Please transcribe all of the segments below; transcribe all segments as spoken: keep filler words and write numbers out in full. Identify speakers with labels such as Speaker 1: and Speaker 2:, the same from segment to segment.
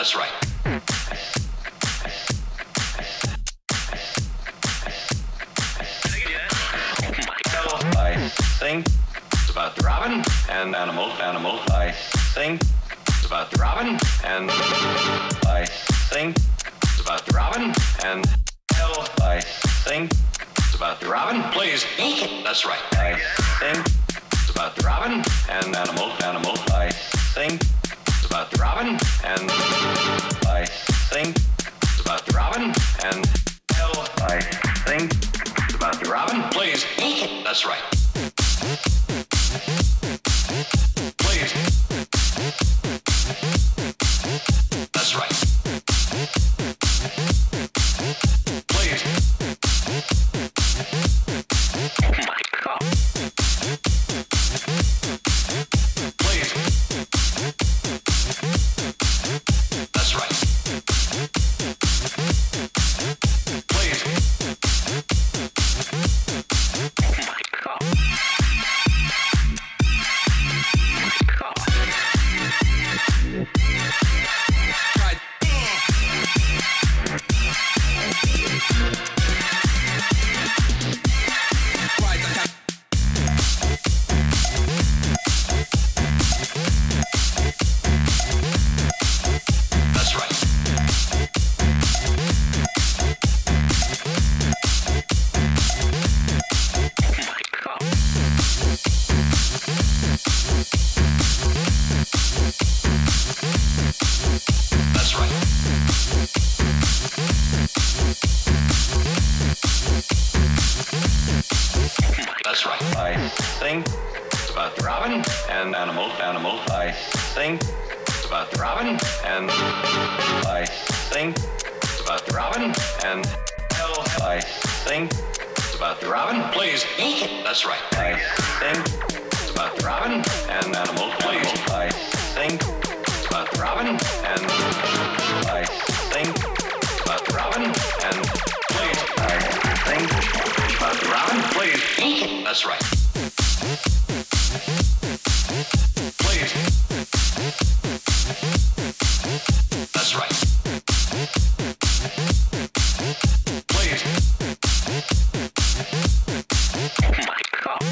Speaker 1: That's right. I think it's about the robin and animal, animal. I think it's about the robin and I think it's about the robin and hell. I think it's about the robin. Please, naked. That's right. I think it's about the robin and animal, animal. I think it's about the robin and I think it's about the robin and hell. I think it's about the robin. Please, naked. That's right. Please. That's right. Please. Oh my God. Please. That's right. Please. Oh my God. That's right. I think it's about the robin and animal, animal. I think it's about the robin and I think it's about the robin and hell. I think it's about the robin. Please, naked. That's right. I think it's about the robin and animal, please. I think it's about the robin and I think it's about the robin and please. I think it's about the robin, please. Naked. That's right. Please. That's right. Please. Oh my God.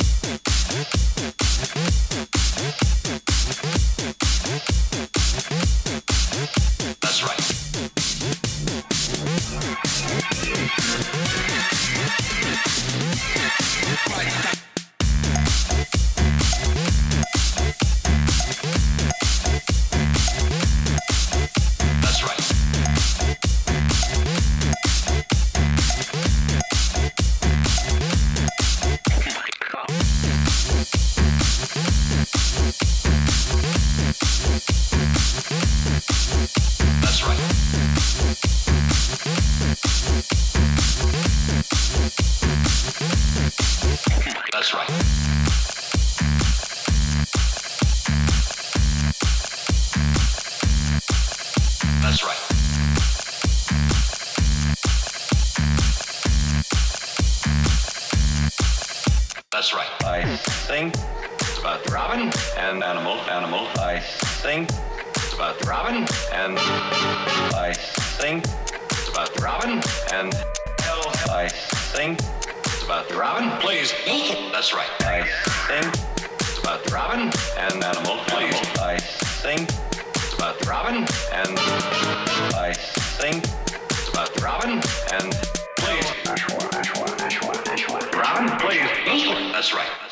Speaker 1: That's right. That's right. Oh my God. That's right. That's right. That's right. That's right. I think it's about the robin and animal, animal. I think it's about the robin and I think it's about the robin and hell. I think it's about the robin. Please, naked. That's right. I think it's about the robin and animal, please. I think it's about the robin and I think it's about the robin and please. Robin, please. That's right.